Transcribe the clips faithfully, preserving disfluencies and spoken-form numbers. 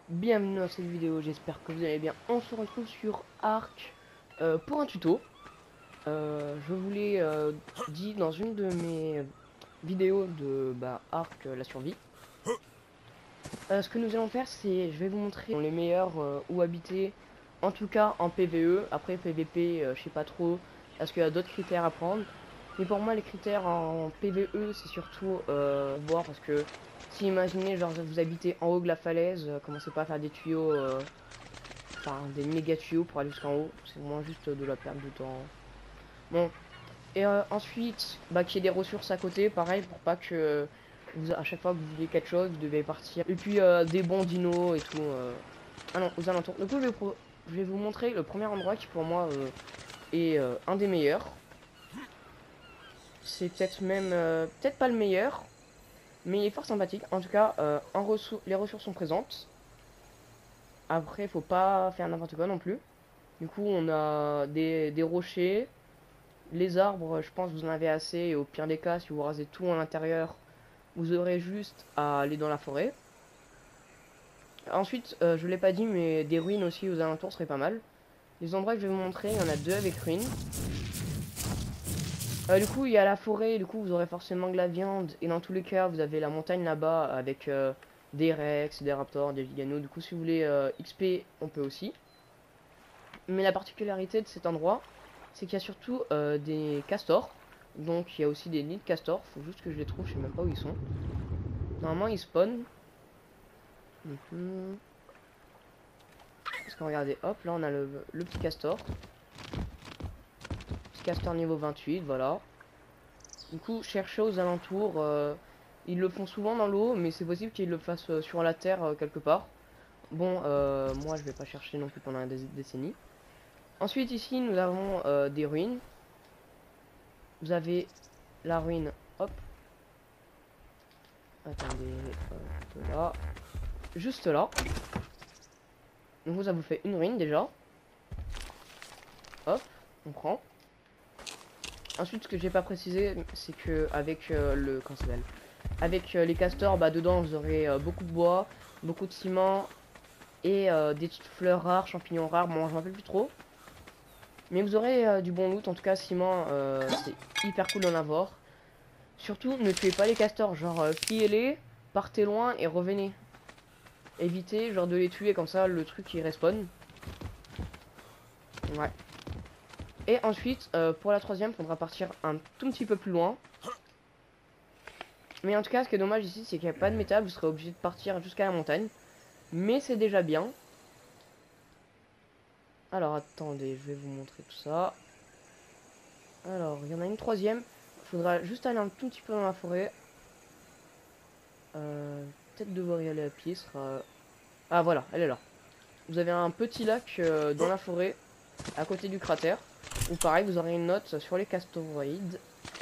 Bienvenue dans cette vidéo, j'espère que vous allez bien. On se retrouve sur Ark euh, pour un tuto. Euh, je vous l'ai euh, dit dans une de mes vidéos de bah, Ark euh, la survie. Euh, ce que nous allons faire, c'est je vais vous montrer les meilleurs euh, où habiter, en tout cas en P V E. Après P V P, euh, je sais pas trop, est-ce qu'il y a d'autres critères à prendre. Mais pour moi, les critères en P V E, c'est surtout euh, voir parce que si imaginez, genre vous habitez en haut de la falaise, euh, commencez pas à faire des tuyaux. Euh, Enfin, des méga tuyaux pour aller jusqu'en haut. C'est moins juste de la perte de temps. Bon. Et euh, ensuite, bah, qu'il y ait des ressources à côté, pareil, pour pas que vous, à chaque fois que vous voulez quelque chose, vous devez partir. Et puis euh, des bons dinos et tout. Euh... Ah non, aux alentours. Du coup, je vais, pro... je vais vous montrer le premier endroit qui pour moi euh, est euh, un des meilleurs. C'est peut-être même, euh, peut-être pas le meilleur, mais il est fort sympathique. En tout cas, euh, en ressou... les ressources sont présentes. Après, faut pas faire n'importe quoi non plus. Du coup, on a des, des rochers. Les arbres, je pense que vous en avez assez. Et au pire des cas, si vous rasez tout à l'intérieur, vous aurez juste à aller dans la forêt. Ensuite, euh, je ne l'ai pas dit, mais des ruines aussi aux alentours serait pas mal. Les endroits que je vais vous montrer, il y en a deux avec ruines. Euh, du coup, il y a la forêt, du coup, vous aurez forcément de la viande. Et dans tous les cas, vous avez la montagne là-bas avec euh, des rex, des raptors, des giganos. Du coup, si vous voulez euh, X P, on peut aussi. Mais la particularité de cet endroit, c'est qu'il y a surtout euh, des castors. Donc il y a aussi des nids de castors. Faut juste que je les trouve, je sais même pas où ils sont. Normalement ils spawnent. Mm-hmm. Parce que regardez, hop, là on a le, le petit castor. Petit castor niveau vingt-huit, voilà. Du coup, cherchez aux alentours. Euh, ils le font souvent dans l'eau, mais c'est possible qu'ils le fassent euh, sur la terre euh, quelque part. Bon, euh, moi je vais pas chercher non plus pendant des décennies. Ensuite ici nous avons euh, des ruines. Vous avez la ruine, hop. Attendez, hop là. Juste là. Donc vous, ça vous fait une ruine déjà. Hop, on prend. Ensuite, ce que j'ai pas précisé, c'est que avec euh, le comment ça s'appelle, avec euh, les castors, bah dedans vous aurez euh, beaucoup de bois, beaucoup de ciment et euh, des petites fleurs rares, champignons rares. Bon, je m'en rappelle plus trop. Mais vous aurez euh, du bon loot. En tout cas, ciment, euh, c'est hyper cool d'en avoir. Surtout, ne tuez pas les castors. Genre, euh, pillez-les, partez loin et revenez. Évitez genre de les tuer comme ça, le truc il respawn. Ouais. Et ensuite, euh, pour la troisième, faudra partir un tout petit peu plus loin. Mais en tout cas, ce qui est dommage ici, c'est qu'il n'y a pas de métal. Vous serez obligé de partir jusqu'à la montagne. Mais c'est déjà bien. Alors, attendez, je vais vous montrer tout ça. Alors, il y en a une troisième. Il faudra juste aller un tout petit peu dans la forêt. Euh, Peut-être devoir y aller à pied sera... Ah, voilà, elle est là. Vous avez un petit lac euh, dans la forêt, à côté du cratère. Ou pareil, vous aurez une note sur les castoroïdes.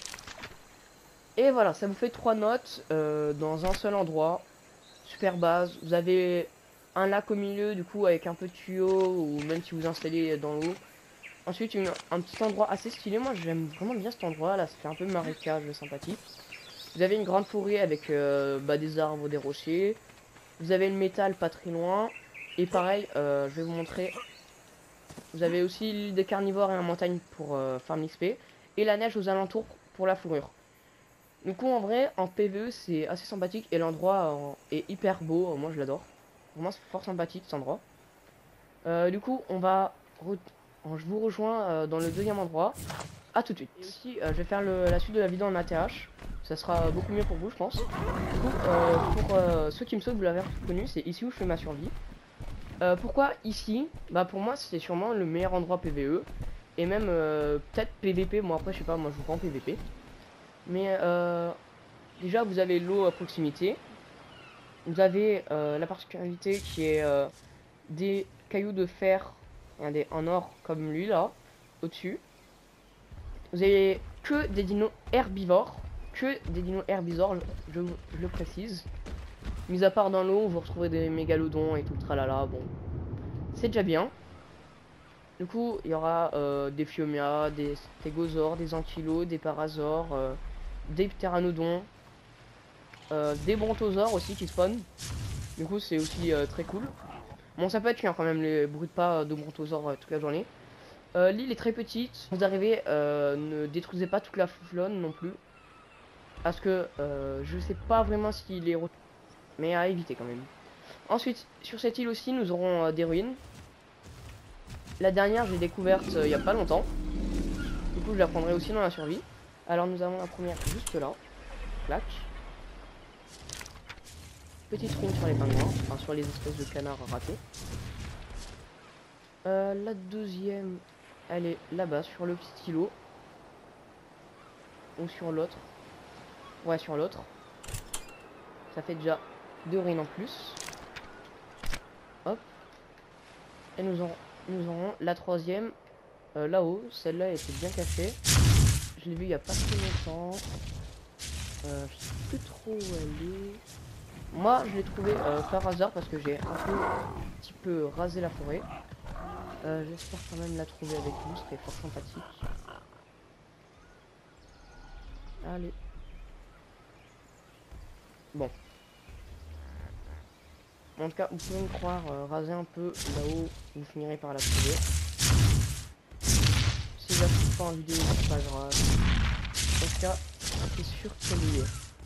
Et voilà, ça vous fait trois notes euh, dans un seul endroit. Super base. Vous avez un lac au milieu, du coup, avec un peu de tuyau, ou même si vous installez dans l'eau. Ensuite, une, un petit endroit assez stylé. Moi, j'aime vraiment bien cet endroit. Là, ça fait un peu marécage sympathique. Vous avez une grande forêt avec euh, bah, des arbres, des rochers. Vous avez le métal pas très loin. Et pareil, euh, je vais vous montrer. Vous avez aussi l'île des carnivores et la montagne pour euh, farm X P. Et la neige aux alentours pour la fourrure. Du coup, en vrai, en P V E, c'est assez sympathique. Et l'endroit euh, est hyper beau. Moi, je l'adore. Vraiment, c'est fort sympathique cet endroit. Euh, du coup, on va... Je vous rejoins euh, dans le deuxième endroit. A tout de suite. Et aussi, euh, je vais faire le, la suite de la vidéo en A T H. Ça sera beaucoup mieux pour vous, je pense. Du coup, euh, pour euh, ceux qui me sautent, vous l'avez reconnu, c'est ici où je fais ma survie. Euh, pourquoi ici? Bah pour moi, c'est sûrement le meilleur endroit P V E. Et même euh, peut-être P V P. Moi après, je sais pas, moi je joue pas en P V P. Mais euh, déjà, vous avez l'eau à proximité. Vous avez euh, la particularité qui est euh, des cailloux de fer, regardez, en or comme lui là, au-dessus. Vous avez que des dinos herbivores, que des dinos herbivores, je, je, je le précise. Mis à part dans l'eau, vous retrouverez des mégalodons et tout le tralala, bon, c'est déjà bien. Du coup, il y aura euh, des phiomias, des stégosaures, des ankylos, des parasaures, euh, des pteranodons, euh, des brontosaures aussi qui spawnent. Du coup, c'est aussi euh, très cool. Bon, ça peut être chiant quand même, les bruits de pas de brontosaures euh, toute la journée. Euh, L'île est très petite. Vous arrivez, euh, ne détruisez pas toute la flotte non plus. Parce que euh, je sais pas vraiment s'il est... Mais à éviter quand même. Ensuite, sur cette île aussi, nous aurons euh, des ruines. La dernière, je l'ai découverte euh, il y a pas longtemps. Du coup, je la prendrai aussi dans la survie. Alors, nous avons la première juste là. Clac. Petite ruine sur les pingouins. Enfin, sur les espèces de canards ratés. Euh, la deuxième, elle est là-bas, sur le petit îlot. Ou sur l'autre. Ouais, sur l'autre. Ça fait déjà deux ruines en plus. Hop. Et nous aurons, nous aurons la troisième euh, là-haut. Celle-là était bien cachée. Je l'ai vue il n'y a pas très longtemps. Euh, je sais plus trop où elle est. Moi, je l'ai trouvée euh, par hasard parce que j'ai un peu, un petit peu rasé la forêt. Euh, J'espère quand même la trouver avec vous, ce serait fort sympathique. Allez. Bon. En tout cas, vous pouvez me croire, euh, raser un peu là-haut, vous finirez par la trouver. Si je la trouve pas en vidéo, c'est pas grave. En tout cas, c'est sûr qu'elle y est.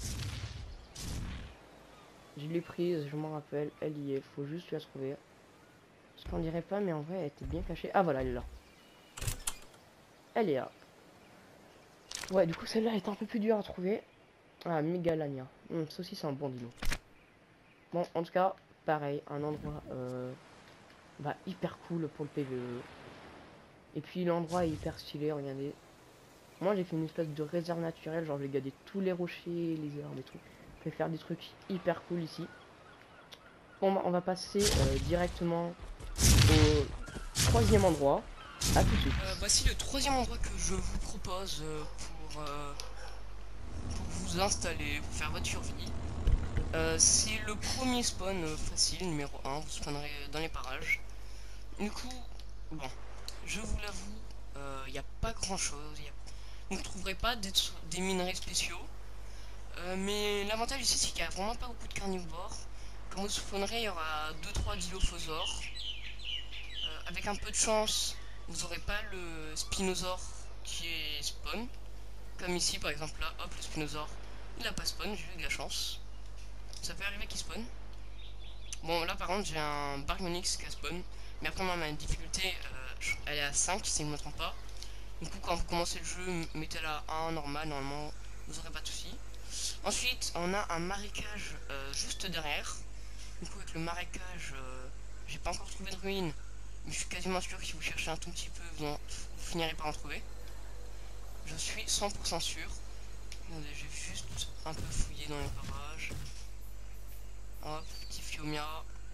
Je l'ai prise, je m'en rappelle, elle y est, faut juste la trouver. Parce qu'on dirait pas, mais en vrai, elle était bien cachée. Ah voilà, elle est là. Elle est là. Ouais, du coup, celle-là est un peu plus dure à trouver. Ah, Megalania. Hum, ça aussi, c'est un bon dino. Bon, en tout cas, pareil, un endroit euh, bah, hyper cool pour le P V E. Et puis l'endroit est hyper stylé, regardez. Moi, j'ai fait une espèce de réserve naturelle, genre j'ai gardé tous les rochers, les herbes et tout. Je vais faire des trucs hyper cool ici. Bon, bah, on va passer euh, directement au troisième endroit. À tout de suite. Euh, voici le troisième endroit que je vous propose euh, pour, euh, pour vous installer, pour faire votre survie. Euh, c'est le premier spawn euh, facile, numéro un, vous spawnerez dans les parages. Du coup, bon, je vous l'avoue, il n'y a pas grand chose, y a... vous ne trouverez pas des, des minerais spéciaux. Euh, mais l'avantage ici c'est qu'il n'y a vraiment pas beaucoup de carnivores. Quand vous spawnerez, il y aura deux trois dilophosaures. Euh, avec un peu de chance, vous n'aurez pas le spinosaure qui est spawn. Comme ici par exemple là, hop, le spinosaure, il a pas spawn, j'ai eu de la chance. Ça peut arriver qu'il spawn. Bon là par contre j'ai un Baryonyx qui a spawn. Mais après moi ma difficulté euh, elle est à cinq si je ne me trompe pas. Du coup quand vous commencez le jeu, mettez-la à un normal, normalement vous aurez pas de soucis. Ensuite on a un marécage euh, juste derrière. Du coup avec le marécage, euh, j'ai pas encore trouvé de ruine. Mais je suis quasiment sûr que si vous cherchez un tout petit peu, vous, en, vous finirez par en trouver. Je suis cent pour cent sûr. Attendez, j'ai juste un peu fouillé dans les parages. Hop, petit Fiomia.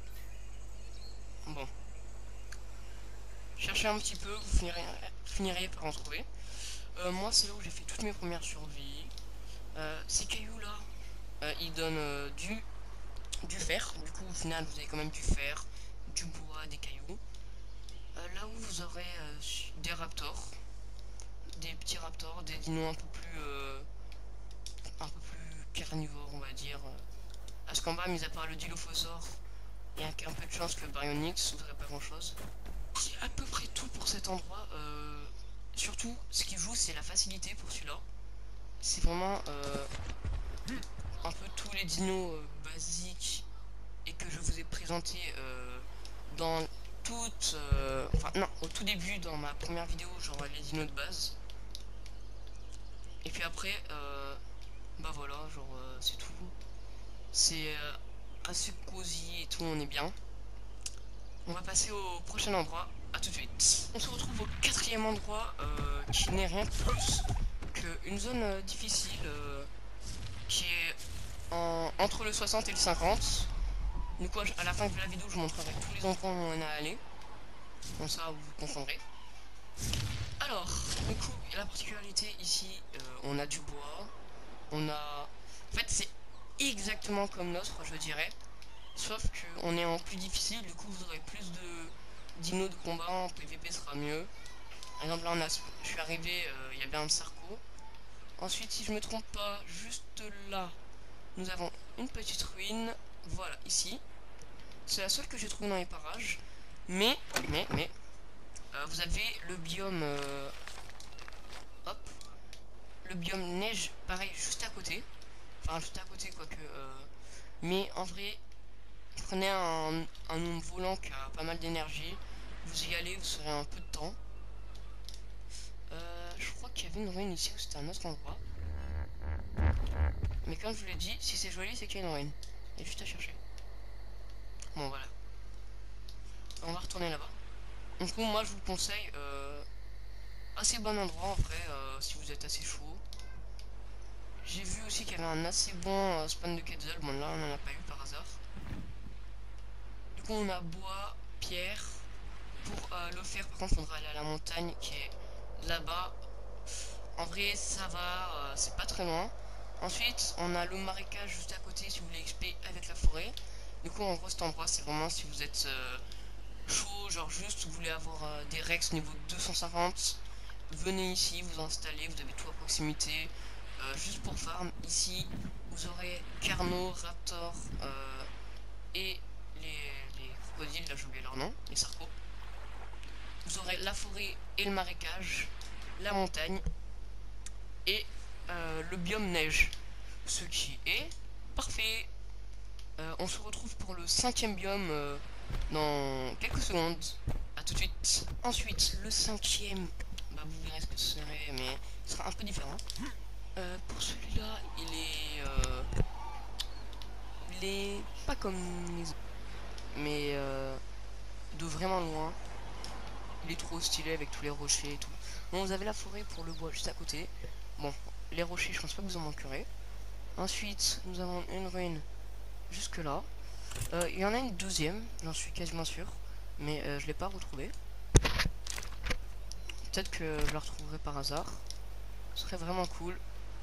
Bon. Cherchez un petit peu, vous finirez, finirez par en trouver. Euh, moi, c'est là où j'ai fait toutes mes premières survies. Euh, ces cailloux-là, euh, ils donnent euh, du, du fer. Du coup, au final, vous avez quand même du fer, du bois, des cailloux. Euh, là où vous aurez euh, des raptors. Des petits raptors, des dinos un peu plus... Euh, un peu plus carnivores, on va dire. Parce qu'en bas, mis à part le dilophosaure, et avec un peu de chance que le Baryonyx, vous n'aurez pas grand chose. C'est à peu près tout pour cet endroit. Euh, surtout, ce qui joue, c'est la facilité pour celui-là. C'est vraiment euh, un peu tous les dinos euh, basiques et que je vous ai présenté euh, dans toute... Euh, enfin, non, au tout début, dans ma première vidéo, genre les dinos de base. Et puis après, euh, bah voilà, genre euh, c'est tout. C'est euh, assez cosy et tout, on est bien. On va passer au prochain endroit. A tout de suite. On se retrouve au quatrième endroit euh, qui n'est rien de plus qu'une zone euh, difficile euh, qui est en, entre le soixante et le cinquante. Du coup, à la fin de la vidéo, je vous montrerai tous les endroits où on est allé. Comme ça, vous vous confondrez. Alors, du coup, la particularité ici, euh, on a du bois. On a... En fait, c'est exactement comme l'autre, je dirais. Sauf qu'on est en plus difficile, du coup vous aurez plus de dinos de combat, en P V P sera mieux. Par exemple là on a, je suis arrivé, euh, il y avait un Sarco. Ensuite si je me trompe pas, juste là, nous avons une petite ruine, voilà ici. C'est la seule que j'ai trouvée dans les parages. Mais, mais, mais, euh, vous avez le biome, euh, hop, le biome neige, pareil, juste à côté. Enfin, juste à côté, quoique. Euh, mais en vrai, prenez un, un gnome volant qui a pas mal d'énergie. Vous y allez, vous serez un peu de temps. Euh, je crois qu'il y avait une ruine ici ou c'était un autre endroit. Mais comme je vous l'ai dit, si c'est joli, c'est qu'il y a une ruine. Il y a juste à chercher. Bon, voilà. On va retourner là-bas. Donc, moi, je vous conseille. Euh, assez bon endroit en vrai, euh, si vous êtes assez chaud. J'ai vu aussi qu'il y avait un assez bon euh, spawn de Quetzal. Bon, là, on n'en a pas eu par hasard. Du coup, on a bois, pierre. Pour euh, le faire, par contre, il faudra aller à la montagne qui est là-bas. En vrai, ça va, euh, c'est pas très loin. Ensuite, on a le marécage juste à côté si vous voulez X P avec la forêt. Du coup, en gros, cet endroit, c'est vraiment si vous êtes euh, chaud, genre juste vous voulez avoir euh, des Rex niveau deux cent cinquante. Venez ici, vous installez, vous avez tout à proximité. Euh, juste pour farm, ici, vous aurez Carno, Raptor euh, et les, les crocodiles, là j'ai oublié leur nom, les sarcos. Vous aurez la forêt et le marécage, la montagne et euh, le biome neige. Ce qui est parfait. Euh, on se retrouve pour le cinquième biome euh, dans quelques secondes. A tout de suite. Ensuite, le cinquième, bah, vous verrez ce que ce serait, mais ce sera un peu différent. Euh, pour celui-là, il est... Euh, il est pas comme les autres, mais euh, de vraiment loin. Il est trop stylé avec tous les rochers et tout. Bon, vous avez la forêt pour le bois juste à côté. Bon, les rochers, je pense pas que vous en manquerez. Ensuite, nous avons une ruine jusque là. Euh, il y en a une deuxième, j'en suis quasiment sûr. Mais euh, je l'ai pas retrouvée. Peut-être que je la retrouverai par hasard. Ce serait vraiment cool.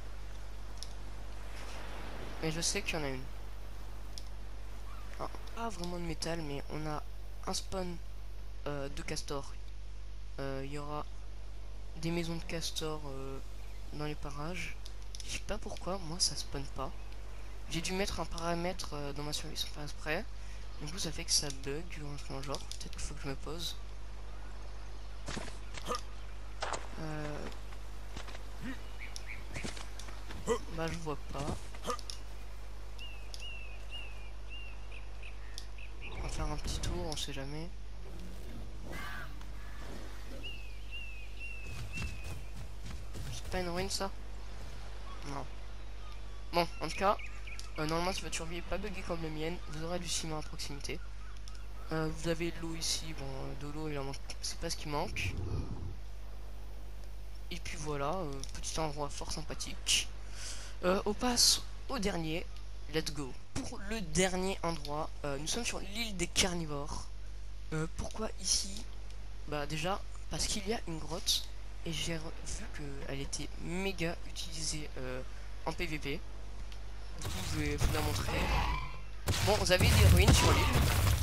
Mais je sais qu'il y en a une. Ah, pas vraiment de métal, mais on a un spawn euh, de castor. Euh, Il y aura des maisons de castor euh, dans les parages. Je sais pas pourquoi, moi ça spawn pas. J'ai dû mettre un paramètre euh, dans ma survie sans faire exprès. Du coup ça fait que ça bug ou un truc dans le genre. Peut-être qu'il faut que je me pose. Euh... Bah je vois pas. On va faire un petit tour, on sait jamais. C'est pas une ruine ça? Non. Bon, en tout cas, euh, normalement si votre survie est pas buggée comme la mienne, vous aurez du ciment à proximité. Euh, vous avez de l'eau ici, bon euh, de l'eau il en manque, c'est pas ce qui manque. Et puis voilà, euh, petit endroit fort sympathique. Euh, on passe au dernier, let's go. Pour le dernier endroit, euh, nous sommes sur l'île des carnivores. Euh, pourquoi ici? Bah déjà, parce qu'il y a une grotte, et j'ai vu qu'elle était méga utilisée euh, en P V P. Du coup je vais vous la montrer. Bon, vous avez des ruines sur l'île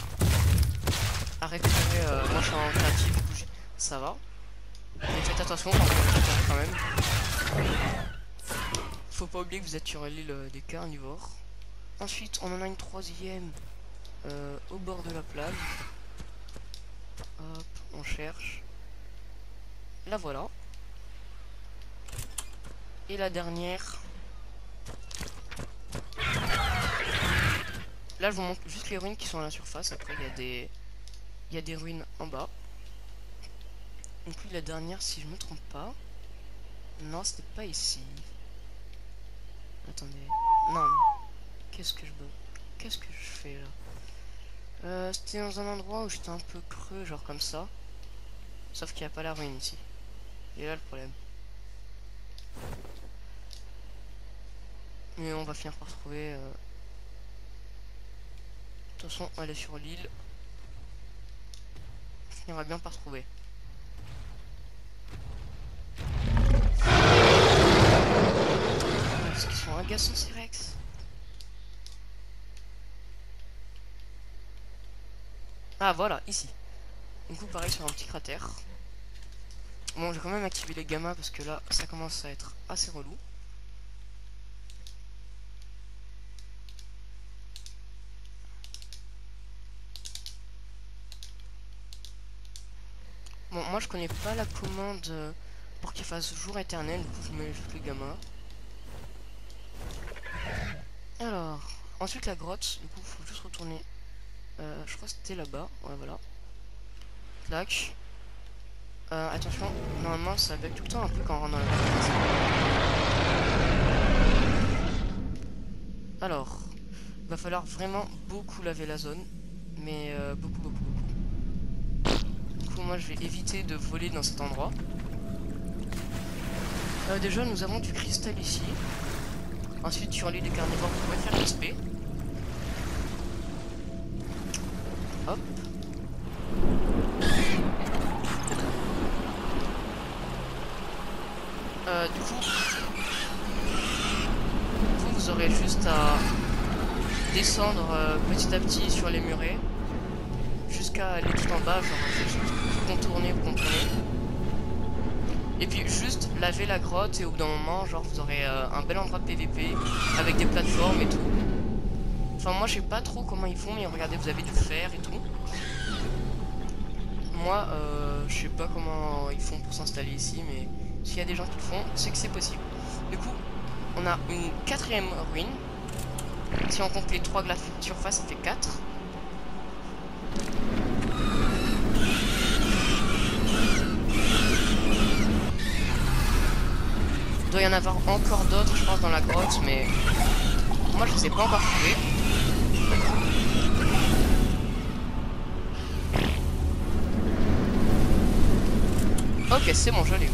à récupérer, euh, moi je suis en créatif, du coup ça va. Mais faites attention quand vous récupérez quand même. Faut pas oublier que vous êtes sur l'île euh, des carnivores. Ensuite, on en a une troisième euh, au bord de la plage. Hop, on cherche. La voilà. Et la dernière. Là, je vous montre juste les ruines qui sont à la surface. Après, il y a des, il y a des ruines en bas. Donc oui, la dernière, si je me trompe pas. Non, c'était pas ici. Attendez. Non. Qu'est-ce que je Qu'est-ce que je fais là? Euh, c'était dans un endroit où j'étais un peu creux, genre comme ça. Sauf qu'il n'y a pas la ruine ici. Et là le problème. Mais on va finir par trouver. Euh... De toute façon, elle est sur l'île. On finira bien par trouver. Est-ce qu'ils sont agaçants ces Rex? Ah voilà, ici. Du coup pareil sur un petit cratère. Bon, j'ai quand même activé les gammas parce que là ça commence à être assez relou. Bon, moi je connais pas la commande euh, pour qu'il fasse jour éternel, du coup je mets juste le gamma. Alors, ensuite la grotte, du coup faut juste retourner. Euh, je crois que c'était là-bas, ouais voilà. Clac. Euh, attention, normalement ça bug tout le temps un peu quand on rentre dans la grotte. Alors, va falloir vraiment beaucoup laver la zone, mais euh, beaucoup beaucoup beaucoup. Du coup moi je vais éviter de voler dans cet endroit. Euh, déjà nous avons du cristal ici. Ensuite sur l'île des carnivores vous pouvez faire X P. Hop. Euh, du coup, vous, vous aurez juste à descendre euh, petit à petit sur les murets jusqu'à aller tout en bas, genre juste contourner, contourner. Et puis juste laver la grotte et au bout d'un moment, genre vous aurez euh, un bel endroit de P V P avec des plateformes et tout. Enfin moi je sais pas trop comment ils font, mais regardez vous avez du fer et tout. Moi euh, je sais pas comment ils font pour s'installer ici, mais s'il y a des gens qui le font, c'est que c'est possible. Du coup, on a une quatrième ruine. Si on compte les trois glaces de surface, ça fait quatre. Il doit y en avoir encore d'autres, je pense, dans la grotte, mais moi je ne les ai pas encore trouvés. Ok, c'est bon, je l'ai eu.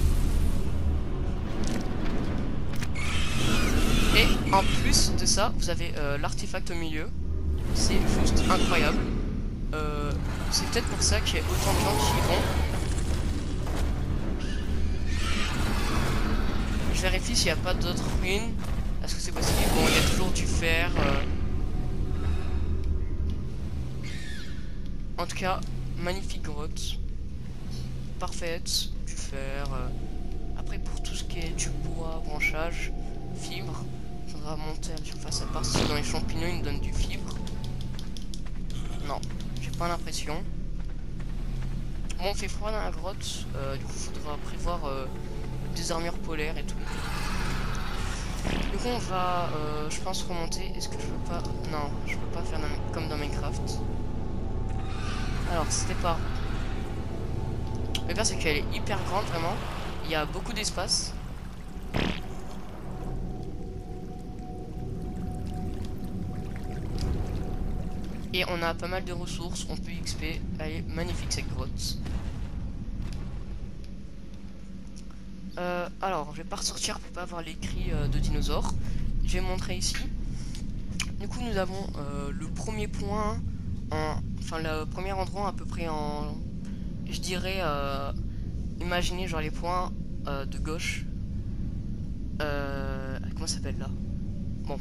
Et en plus de ça, vous avez euh, l'artefact au milieu. C'est juste incroyable. Euh, c'est peut-être pour ça qu'il y a autant de gens qui y vont. Je vérifie s'il n'y a pas d'autres ruines. Est-ce que c'est possible? Bon, il y a toujours du fer. Euh... En tout cas, magnifique grotte. Parfaite. Du fer. Euh... Après, pour tout ce qui est du bois, branchage, fibre, il faudra monter à la surface. À part si dans les champignons, ils nous donnent du fibre. Non, j'ai pas l'impression. Bon, on fait froid dans la grotte. Euh, du coup, il faudra prévoir euh, des armures polaires et tout. Du coup, on va, euh, je pense, remonter. Est-ce que je peux pas... Non, je peux pas faire dans... comme dans Minecraft. Alors, c'était par... Le pire, c'est qu'elle est hyper grande, vraiment. Il y a beaucoup d'espace. Et on a pas mal de ressources. On peut X P. Elle est magnifique, cette grotte. Euh, alors, je vais pas ressortir pour pas avoir les cris euh, de dinosaures. Je vais montrer ici. Du coup, nous avons euh, le premier point, en, enfin le premier endroit à peu près en, je dirais, euh, imaginez genre les points euh, de gauche. Euh, comment ça s'appelle là? Bon.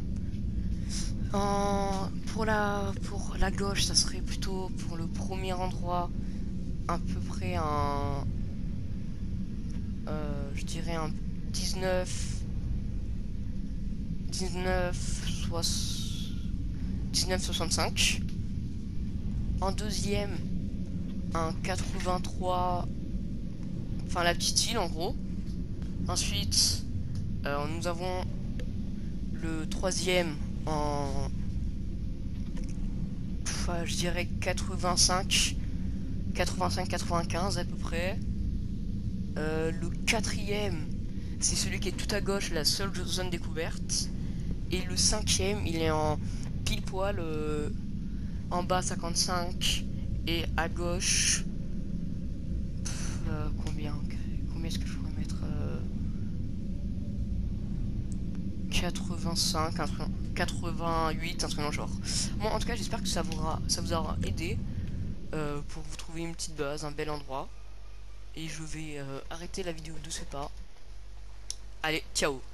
En, pour la pour la gauche, ça serait plutôt pour le premier endroit, à peu près un, euh, je dirais un dix-neuf, dix-neuf, dix-neuf soixante-cinq. En deuxième, un quatre-vingt-trois, enfin la petite île en gros. Ensuite, euh, nous avons le troisième en, enfin, je dirais quatre-vingt-cinq, quatre-vingt-cinq, quatre-vingt-quinze à peu près. Euh, le quatrième, c'est celui qui est tout à gauche, la seule zone découverte. Et le cinquième, il est en pile poil euh, en bas cinquante-cinq et à gauche. Pff, euh, combien Combien est-ce que je pourrais mettre euh, quatre-vingt-cinq, un truc, quatre-vingt-huit, un truc dans le genre. Bon, en tout cas, j'espère que ça vous aura, ça vous aura aidé euh, pour vous trouver une petite base, un bel endroit. Et je vais euh, arrêter la vidéo de ce pas. Allez, ciao.